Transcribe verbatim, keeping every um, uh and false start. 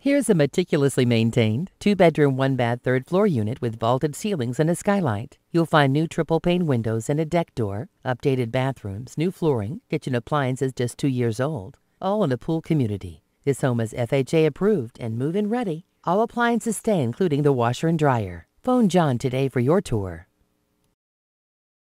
Here's a meticulously maintained two-bedroom, one-bath, third-floor unit with vaulted ceilings and a skylight. You'll find new triple-pane windows and a deck door, updated bathrooms, new flooring, kitchen appliances just two years old, all in a pool community. This home is F H A approved and move-in ready. All appliances stay, including the washer and dryer. Phone John today for your tour.